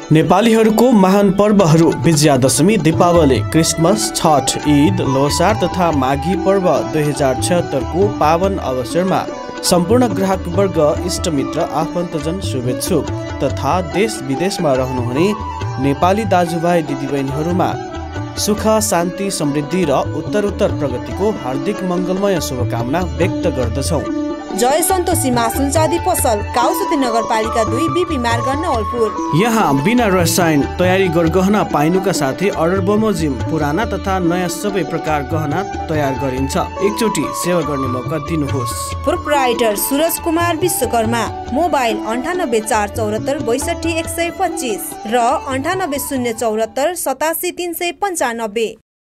नेपालीहरूको महान पर्वहरू विजयादशमी, दीपावली, क्रिसमस, छठ, ईद, लोसार तथा माघी पर्व 2076 को पावन अवसरमा सम्पूर्ण ग्राहकवर्ग, इष्टमित्र, आफन्तजन, शुभेच्छुक तथा देश विदेशमा रहनुहुने नेपाली दाजुभाइ दिदीबहिनीहरूमा सुख, शान्ति, समृद्धि र उत्तरोत्तर प्रगतिको हार्दिक मङ्गलमय शुभकामना व्यक्त गर्दछौँ। जय सन्तोषी मासुल चाँदी पसल, काउसुती नगरपालिका 2, बीपी मार्ग नवलपुर। यहाँ बिना रसायन तयारी गहना पाइनुका साथै अर्डर बमोजिम पुराना तथा नयाँ सबै प्रकार गहना तयार गरिन्छ। एकचोटि सेवा गर्ने मौका दिनुहोस्। प्रोप्राइटर सूरज कुमार विश्वकर्मा। मोबाइल 98 474 62 125 र 98 074 87 395।